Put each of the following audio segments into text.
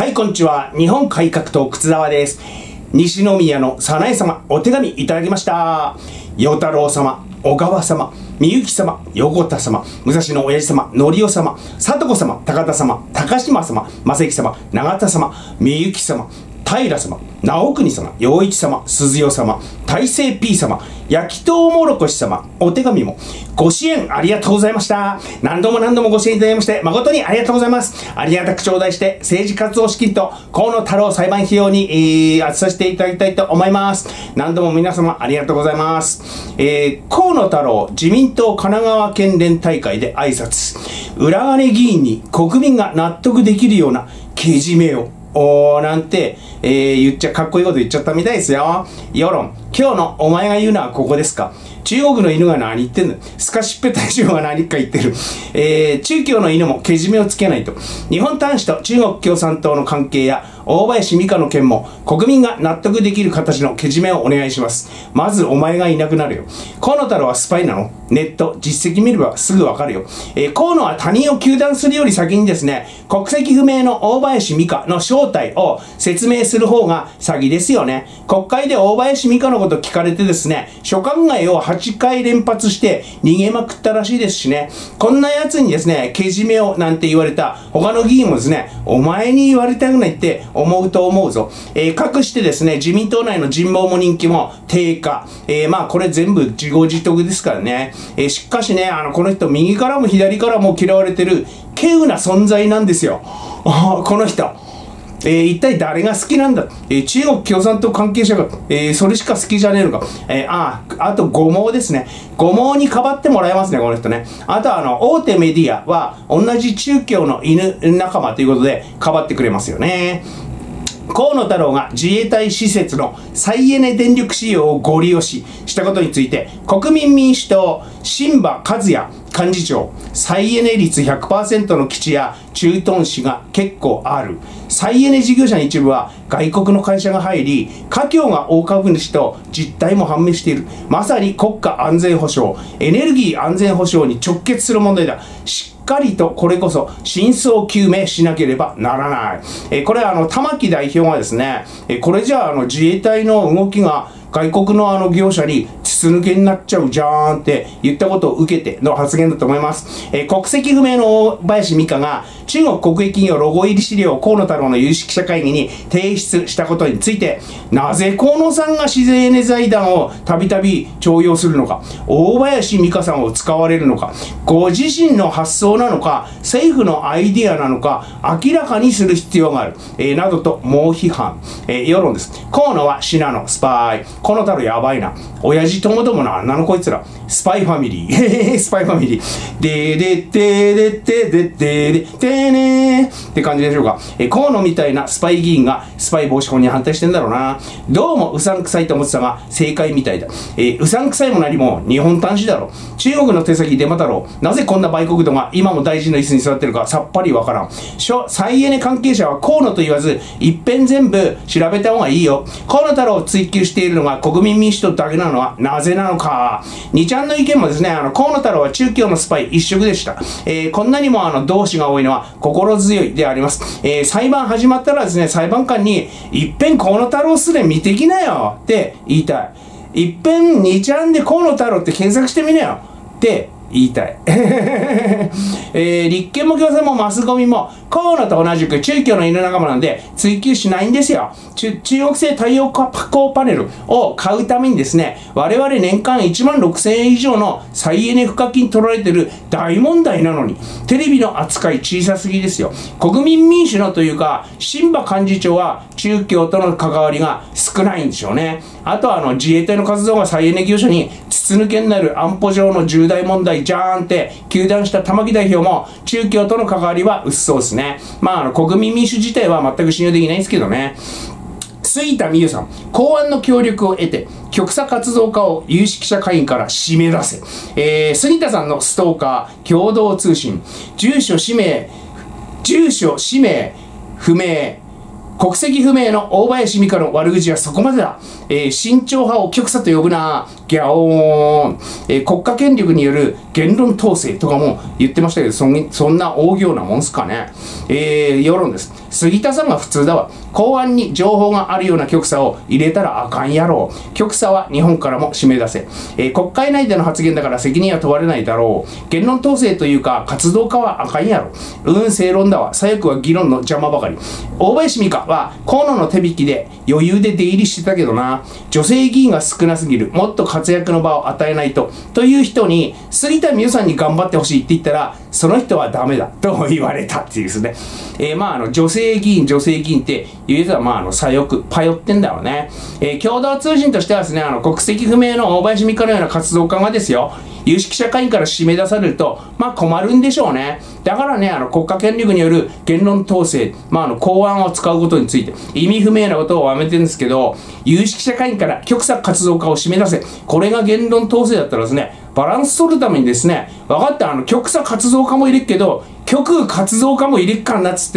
はい、こんにちは。日本改革党靴沢です。西宮の早苗様、お手紙いただきました。与太郎様、小川様、みゆき様、横田様、武蔵野親父様、のりお様、里子様、高田様、高島様、正幸様、永田様、みゆき様、平様、直国様、陽一様、鈴代様、大成 P 様、焼きとうもろこし様、お手紙もご支援ありがとうございました。何度もご支援いただきまして、誠にありがとうございます。ありがたく頂戴して、政治活動資金と河野太郎裁判費用に、充てさせていただきたいと思います。何度も皆様ありがとうございます。河野太郎自民党神奈川県連大会で挨拶。裏金議員に国民が納得できるようなけじめを。なんて、かっこいいこと言っちゃったみたいですよ。世論、今日のお前が言うのはここですか。中国の犬が何言ってんの。スカシッペ大将が何か言ってる。中共の犬もけじめをつけないと。日本端子と中国共産党の関係や大林美香の件も国民が納得できる形のけじめをお願いします。まずお前がいなくなるよ。河野太郎はスパイなの？ネット、実績見ればすぐわかるよ。河野は他人を糾弾するより先にですね、国籍不明の大林美香の正体を説明する方が詐欺ですよね。国会で大林美香のこと聞かれてですね、所管外を8回連発して逃げまくったらしいですしね。こんな奴にですね、けじめをなんて言われた他の議員もですね、お前に言われたくないって思うと思うぞ。かくしてですね、自民党内の人望も人気も低下。まあこれ全部自業自得ですからね。しかしね、この人右からも左からも嫌われてる稀有な存在なんですよ。この人。一体誰が好きなんだ、中国共産党関係者が、それしか好きじゃねえのか。あと五毛ですね。五毛にかばってもらえますね、この人ね。あと大手メディアは同じ中共の犬仲間ということでかばってくれますよね。河野太郎が自衛隊施設の再エネ電力使用をご利用したことについて、国民民主党、新馬和也幹事長、再エネ率 100% の基地や駐屯地が結構ある。再エネ事業者の一部は外国の会社が入り、華僑が大株主と実態も判明している。まさに国家安全保障、エネルギー安全保障に直結する問題だ。しっかりとこれこそ真相究明しなければならない。これ玉木代表がですね、これじゃあ自衛隊の動きが外国の業者に筒抜けになっちゃうじゃーんって言ったことを受けての発言だと思います。国籍不明の大林美香が中国国営企業ロゴ入り資料を河野太郎の有識者会議に提出したことについて、なぜ河野さんが自然エネ財団をたびたび重用するのか、大林美香さんを使われるのか、ご自身の発想なのか、政府のアイディアなのか、明らかにする必要がある。などと猛批判。世論です。河野はシナのスパイ。河野太郎やばいな。親父ともどものこいつら。スパイファミリー。スパイファミリー。でででででででででねーって感じでしょうか。河野みたいなスパイ議員がスパイ防止法に反対してんだろうな。どうもうさんくさいと思ってたが正解みたいだ。うさんくさいも何も日本端子だろ。中国の手先デマ太郎。なぜこんな売国度が今も大臣の椅子に座ってるかさっぱりわからん。再エネ関係者は河野と言わず一遍全部調べた方がいいよ。河野太郎を追及しているのが国民民主党だけなのはなぜなのか。2ちゃんの意見もですね、河野太郎は中共のスパイ一色でした。こんなにも同志が多いのは心強いであります。裁判始まったらですね、裁判官にいっぺん河野太郎すで見てきなよって言いたい。いっぺん2ちゃんで河野太郎って検索してみなよって言いたい。立憲も共産もマスコミも河野と同じく中共の犬仲間なんで追及しないんですよ。中国製太陽光パネルを買うためにですね、我々年間16,000円以上の再エネ賦課金取られてる大問題なのに、テレビの扱い小さすぎですよ。国民民主のというか、新馬幹事長は中共との関わりが少ないんでしょうね。あとは自衛隊の活動が再エネ業者に筒抜けになる安保上の重大問題じゃーんって糾弾した玉木代表も中共との関わりは薄そうですね。まあ国民民主自体は全く信用できないんですけどね。杉田美優さん、公安の協力を得て極左活動家を有識者会員から締め出せ。杉田さんのストーカー共同通信、住所氏名不明、 国籍不明の大林美香の悪口はそこまでだ。慎重派を極左と呼ぶな。ギャオーン。国家権力による言論統制とかも言ってましたけど、そんな大行なもんすかね。世論です。杉田さんが普通だわ。公安に情報があるような極左を入れたらあかんやろう。極左は日本からも締め出せ。国会内での発言だから責任は問われないだろう。言論統制というか活動家はあかんやろ。正論だわ。左翼は議論の邪魔ばかり。大林美香は河野の手引きで余裕で出入りしてたけどな。女性議員が少なすぎる。もっと活躍の場を与えないと。という人に杉田水脈さんに頑張ってほしいって言ったら、その人はダメだと言われたっていうですね。女性議員って言うとは左翼パヨってんだろうね。共同通信としてはですね、国籍不明の大林美香のような活動家がですよ、有識者会員から締め出されると困るんでしょうね。だからね、国家権力による言論統制、公安を使うことについて意味不明なことをやめてるんですけど、有識者会員から極左活動家を締め出せ、これが言論統制だったらですね、バランス取るためにですね、分かった、極左活動家もいるけど極右活動家もいるっかんなっつって、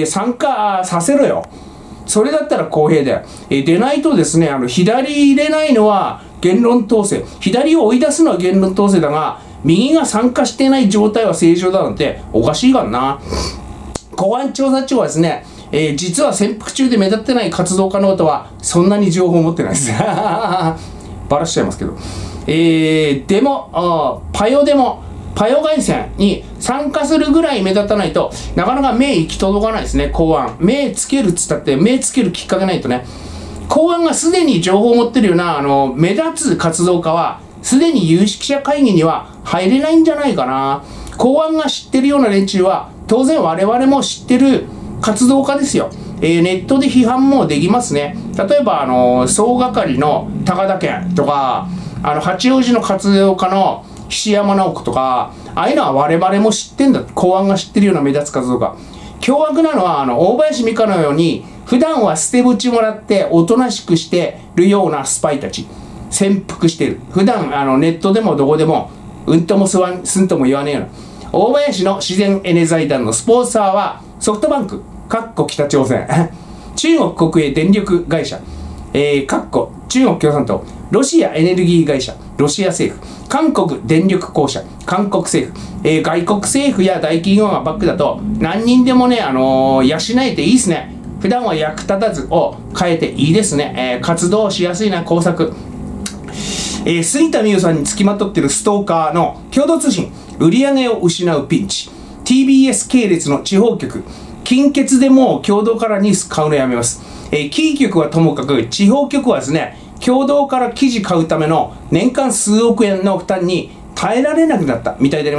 参加させろよ。それだったら公平だよ。でないとですね、左入れないのは言論統制、左を追い出すのは言論統制だが、右が参加していない状態は正常だなんておかしいからな。公安調査庁はですね、実は潜伏中で目立ってない活動家のことはそんなに情報を持ってないです。バラしちゃいますけど。でも、パヨ外線に参加するぐらい目立たないとなかなか目行き届かないですね。公安目つけるっつったって目つけるきっかけないとね。公安がすでに情報を持ってるような目立つ活動家はすでに有識者会議には入れないんじゃないかな。公安が知ってるような連中は当然我々も知ってる活動家ですよ。ネットで批判もできますね。例えば総係の高田健とか八王子の活動家の菱山直子とか、ああいうのは我々も知ってんだ。公安が知ってるような目立つ活動家。凶悪なのは大林美香のように普段は捨てぶもらっておとなしくしてるようなスパイたち、潜伏してる。普段ネットでもどこでもうんともすんとも言わねえような。大林の自然エネ財団のスポンサーはソフトバンク北朝鮮中国国営電力会社中国共産党、ロシアエネルギー会社ロシア政府、韓国電力公社韓国政府、外国政府や大企業がバックだと何人でもね養えていいですね。普段は役立たずを変えていいですね。活動しやすいな工作。杉田水脈さんにつきまとっているストーカーの共同通信、売り上げを失うピンチ。 TBS 系列の地方局、近鉄でも共同からニュース買うのやめます。キー局はともかく地方局はですね、共同から記事買うための年間数億円の負担に耐えられなくなったみたいであります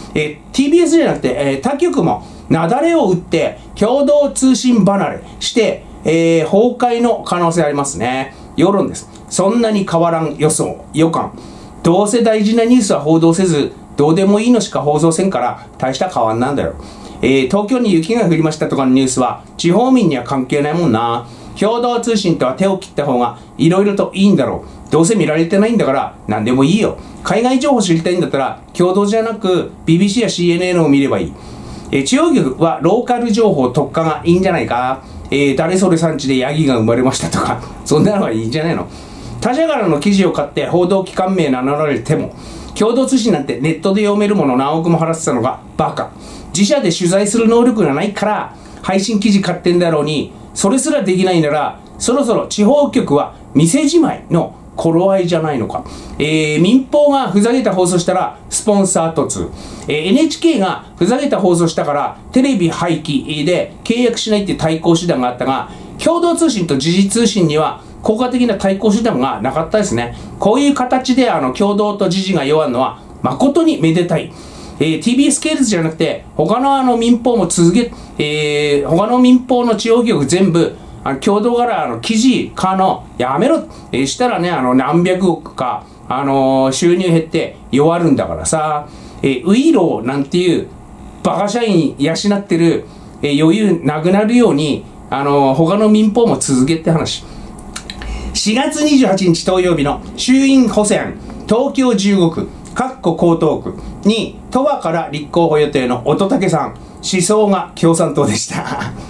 。TBS じゃなくて、他局も雪崩を打って共同通信離れして、崩壊の可能性ありますね。世論です。そんなに変わらん予感。どうせ大事なニュースは報道せず、どうでもいいのしか放送せんから大した変わんなんだよ。東京に雪が降りましたとかのニュースは地方民には関係ないもんな。共同通信とは手を切った方がいろいろといいんだろう。どうせ見られてないんだから何でもいいよ。海外情報知りたいんだったら共同じゃなく BBC や CNN を見ればいい。地方局はローカル情報特化がいいんじゃないか。誰それ産地でヤギが生まれましたとかそんなのがいいんじゃないの。他社からの記事を買って報道機関名名乗られても、共同通信なんてネットで読めるもの何億も払ってたのがバカ。自社で取材する能力がないから配信記事買ってんだろうに、それすらできないならそろそろ地方局は店じまいの頃合いじゃないのか。民放がふざけた放送したらスポンサー突、NHK がふざけた放送したからテレビ廃棄で契約しないっていう対抗手段があったが、共同通信と時事通信には効果的な対抗手段がなかったですね。こういう形で共同と時事が弱るのは誠にめでたい。TBS 系列じゃなくて他の民放も他の民放の地方局全部共同から記事買うのやめろ。したらね何百億か収入減って弱るんだからさ。ウイローなんていうバカ社員養ってる、余裕なくなるように他の民放も続けって話。4月28日投票日の衆院補選東京15区江東区に鳥羽から立候補予定の乙武さん、思想が共産党でした。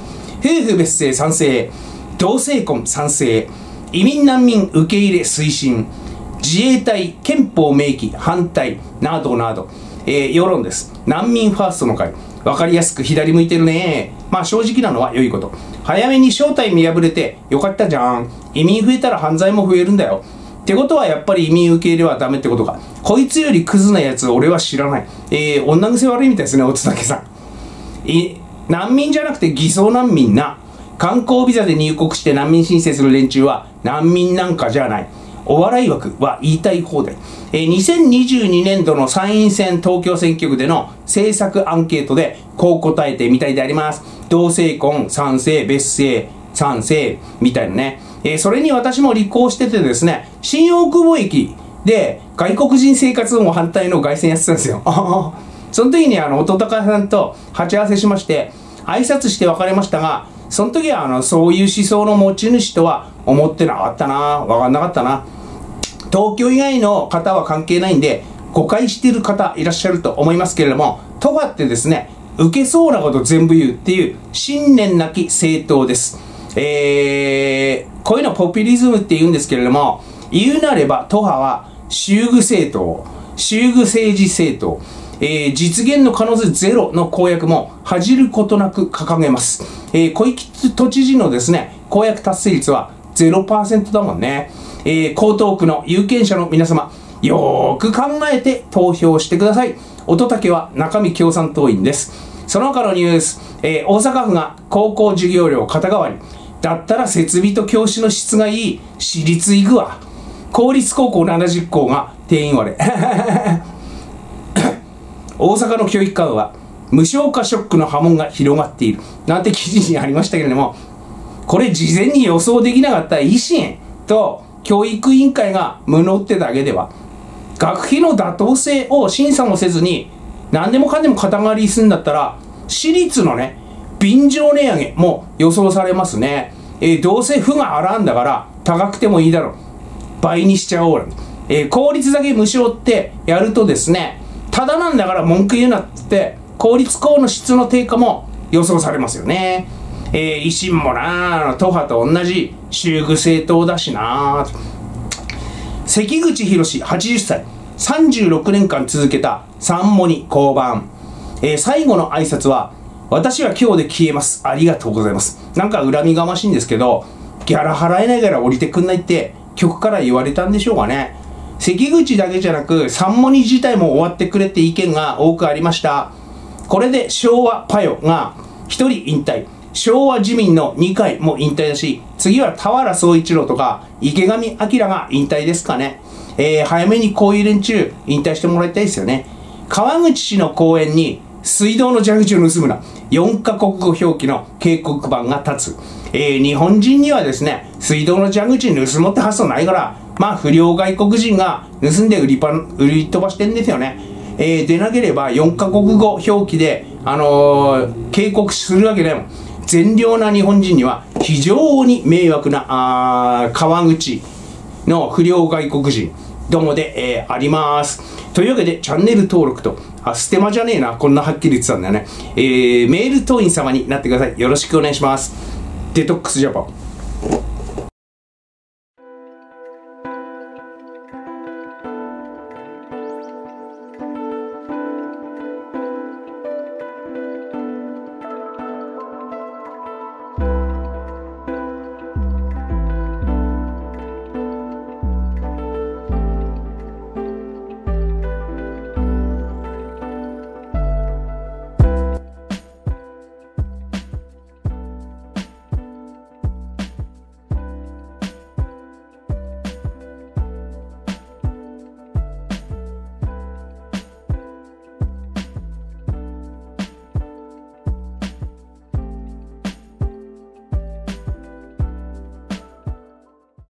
夫婦別姓賛成、同性婚賛成、移民難民受け入れ推進、自衛隊憲法明記反対などなど、世論です。難民ファーストの会。わかりやすく左向いてるね。まあ正直なのは良いこと。早めに正体見破れてよかったじゃん。移民増えたら犯罪も増えるんだよ。ってことはやっぱり移民受け入れはダメってことか。こいつよりクズなやつ俺は知らない。女癖悪いみたいですね、おつたけさん。難民じゃなくて偽装難民な。観光ビザで入国して難民申請する連中は難民なんかじゃない。お笑い枠は言いたい放題。2022年度の参院選東京選挙区での政策アンケートでこう答えてみたいであります。同性婚賛成、別姓賛成みたいなね。それに私も立候補しててですね、新大久保駅で外国人生活保護反対の凱旋やってたんですよ。その時に音高さんと鉢合わせしまして、挨拶して別れましたが、その時はそういう思想の持ち主とは思ってなかったな、わかんなかったな。東京以外の方は関係ないんで、誤解している方いらっしゃると思いますけれども、尖ってですね、受けそうなこと全部言うっていう信念なき政党です。こういうのポピュリズムって言うんですけれども、言うなれば、党派は衆具政党、衆具政治政党、実現の可能性ゼロの公約も恥じることなく掲げます。小池都知事のですね、公約達成率は 0% だもんね。江東区の有権者の皆様、よーく考えて投票してください。乙武は中身共産党員です。その他のニュース、大阪府が高校授業料肩代わり。だったら設備と教師の質がいい私立行くわ。公立高校70校が定員割れ。大阪の教育館は無償化ショックの波紋が広がっている。なんて記事にありましたけれども、これ事前に予想できなかった維新と教育委員会が無能ってだけでは、学費の妥当性を審査もせずに何でもかんでも肩代わりするんだったら、私立のね、便乗値上げも予想されますね。どうせ府が払うんだから高くてもいいだろう。倍にしちゃおう。公立だけ無償ってやるとですね、ただなんだから文句言うなって公立校の質の低下も予想されますよね。維新もな、党派と同じ衆具政党だしな。関口宏80歳、36年間続けた三モニ降板。最後の挨拶は、私は今日で消えます。ありがとうございます。なんか恨みがましいんですけど、ギャラ払えないから降りてくんないって局から言われたんでしょうかね。関口だけじゃなく、三モニ自体も終わってくれって意見が多くありました。これで昭和パヨが1人引退。昭和自民の2回も引退だし、次は田原総一郎とか池上彰が引退ですかね。早めにこういう連中引退してもらいたいですよね。川口市の公園に水道の蛇口を盗むな。4カ国語表記の警告板が立つ。日本人にはですね、水道の蛇口盗もうって発想ないから、まあ不良外国人が盗んで売り飛ばしてんですよね。でなければ4カ国語表記で、警告するわけでも、善良な日本人には非常に迷惑な川口の不良外国人どもで、あります。というわけでチャンネル登録とステマじゃねえな、こんなはっきり言ってたんだよね。メール党員様になってください。よろしくお願いします。デトックスジャパン。